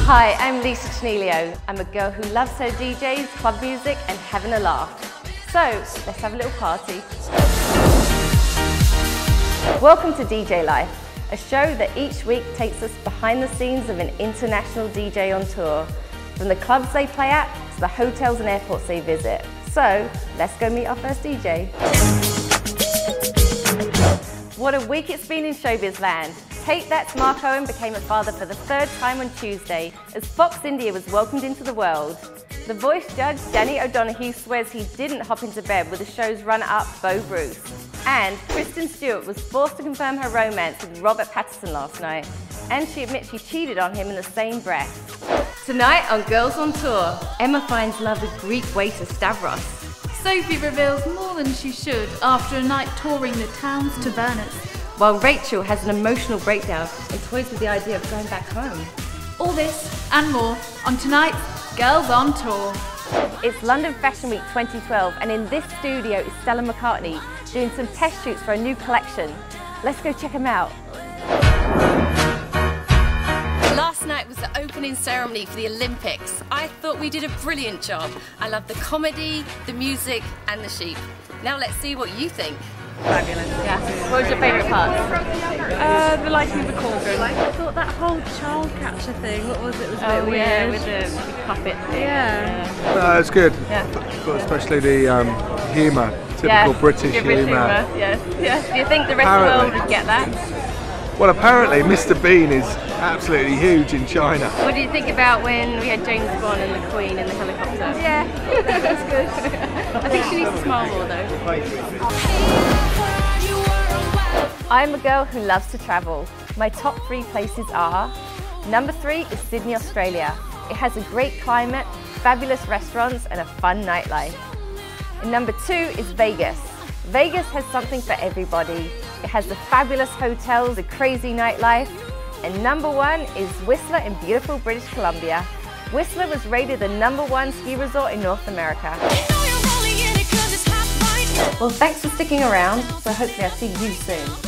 Hi, I'm Lisa Chenilio. I'm a girl who loves her DJs, club music and having a laugh. So, let's have a little party. Welcome to DJ Life, a show that each week takes us behind the scenes of an international DJ on tour, from the clubs they play at to the hotels and airports they visit. So, let's go meet our first DJ. What a week it's been in showbiz land. Take That's Mark Owen became a father for the third time on Tuesday as Fox India was welcomed into the world. The Voice judge, Danny O'Donoghue, swears he didn't hop into bed with the show's runner-up, Beau Bruce. And Kristen Stewart was forced to confirm her romance with Robert Pattinson last night. And she admits she cheated on him in the same breath. Tonight on Girls on Tour, Emma finds love with Greek waiter Stavros. Sophie reveals more than she should after a night touring the town's tavernas. While Rachel has an emotional breakdown and toys with the idea of going back home. All this and more on tonight's Girls on Tour. It's London Fashion Week 2012 and in this studio is Stella McCartney doing some test shoots for a new collection. Let's go check them out. Last night was the opening ceremony for the Olympics. I thought we did a brilliant job. I love the comedy, the music and the sheep. Now let's see what you think. Fabulous. Yeah. What was your favourite part? The lighting of the cauldron. I thought that whole child catcher thing, what was it? It was a bit weird. Yeah, with the puppet thing. Yeah. No, it's good. Yeah. Especially the humour, typical British humour. Yes. Yes. Do you think the rest of the world would get that? Well, apparently Mr. Bean is absolutely huge in China. What do you think about when we had James Bond and the Queen in the helicopter? Yeah, that's good. I think she needs to smile more though. I'm a girl who loves to travel. My top 3 places are: number 3 is Sydney, Australia. It has a great climate, fabulous restaurants and a fun nightlife. And number 2 is Vegas. Vegas has something for everybody. It has the fabulous hotels, the crazy nightlife. And number 1 is Whistler in beautiful British Columbia. Whistler was rated the #1 ski resort in North America. Well, thanks for sticking around, so hopefully I'll see you soon.